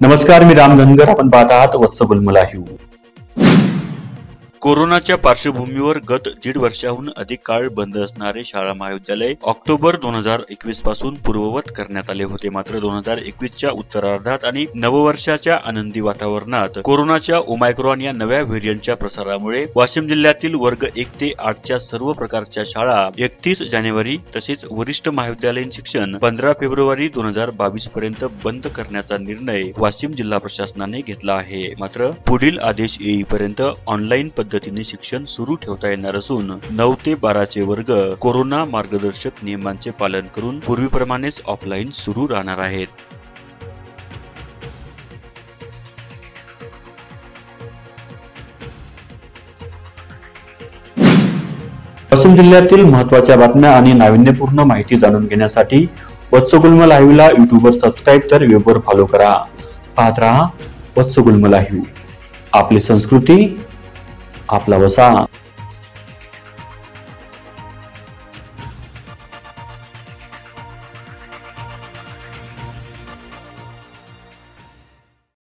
नमस्कार, मी राम धनगर. आपण पाहत आहात वत्सगुल्म लाईव्ह. कोरोनाच्या पार्श्वभूमीवर गत दीड वर्षाहून अधिक काळ बंद असणारे शाळा महाविद्यालय ऑक्टोबर 2021 पासून पूर्ववत करण्यात आले होते. मात्र 2021च्या उत्तरार्धात आणि नववर्षाच्या आनंदी वातावरणात कोरोनाच्या ओमायक्रॉन या नव्या व्हेरियंटच्या प्रसारामुळे वाशिम जिल्ह्यातील वर्ग 1 ते 8च्या सर्व प्रकारच्या शाळा 31 जानेवारी तसेच वरिष्ठ महाविद्यालयीन शिक्षण 15 फेब्रुवारी 2022 पर्यंत बंद करण्याचा निर्णय वाशिम जिल्हा प्रशासनाने घेतला आहे. मात्र पुढील आदेश येईपर्यंत ऑनलाईन पद्धतीने शिक्षण सुरू ठेवता येणार असून 9 ते 12चे वर्ग कोरोना मार्गदर्शक नियमांचे पालन करून पूर्वीप्रमाणेच ऑफलाईन सुरू राहणार आहेत. वाशिम जिल्ह्यातील महत्त्वाच्या बातम्या आणि नाविन्यपूर्ण माहिती जाणून घेण्यासाठी वत्सगुल्म लाईव्हला युट्यूबवर सबस्क्राईब तर वेबवर फॉलो करा. पाहत रहा वत्सगुल्म लाईव्ह. आपली संस्कृती आपला वसा.